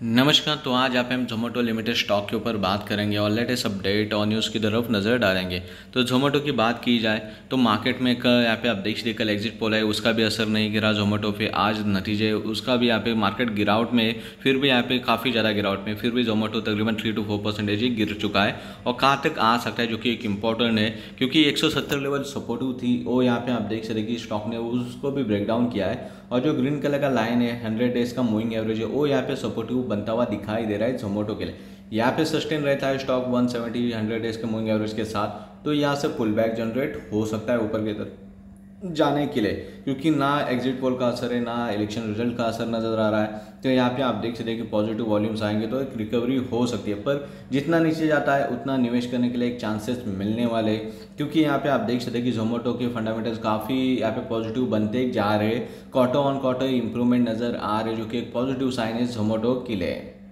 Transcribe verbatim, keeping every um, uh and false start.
नमस्कार। तो आज यहाँ पे हम जोमेटो लिमिटेड स्टॉक के ऊपर बात करेंगे और लेटेस्ट अपडेट और न्यूज़ की तरफ नज़र डालेंगे। तो जोमेटो की बात की जाए तो मार्केट में एक यहाँ पे आप देख सकते कल एग्जिट पोल है, उसका भी असर नहीं गिरा जोमेटो पे। आज नतीजे उसका भी यहाँ पे मार्केट गिरावट में, फिर भी यहाँ पे काफ़ी ज़्यादा गिरावट में, फिर भी जोमेटो तकरीबन थ्री टू फोर परसेंटेज ही गिर चुका है और कहाँ तक आ सकता है, जो कि एक इम्पॉर्टेंट है क्योंकि एक सौ सत्तर लेवल सपोर्टिव थी वो यहाँ पे आप देख सकते कि स्टॉक ने उसको भी ब्रेक डाउन किया है। और जो ग्रीन कलर का लाइन है हंड्रेड डेज का मूविंग एवरेज है वो यहाँ पे सपोर्टिव बनता हुआ दिखाई दे रहा है जोमेटो के लिए। यहाँ पे सस्टेन रहता है stock one seventy hundred days के मूविंग एवरेज के साथ, तो यहाँ से पुल बैक जनरेट हो सकता है ऊपर की तरफ जाने के लिए, क्योंकि ना एग्जिट पोल का असर है ना इलेक्शन रिजल्ट का असर नजर आ रहा है। तो यहाँ पे आप देख सकते हैं कि पॉजिटिव वॉल्यूम्स आएंगे तो एक रिकवरी हो सकती है, पर जितना नीचे जाता है उतना निवेश करने के लिए एक चांसेस मिलने वाले, क्योंकि यहाँ पे आप देख सकते हैं कि जोमेटो के फंडामेंटल्स काफ़ी यहाँ पे पॉजिटिव बनते जा रहे, क्वार्टर ऑन क्वार्टर इंप्रूवमेंट नज़र आ रहे, जो कि एक पॉजिटिव साइन है जोमेटो के लिए।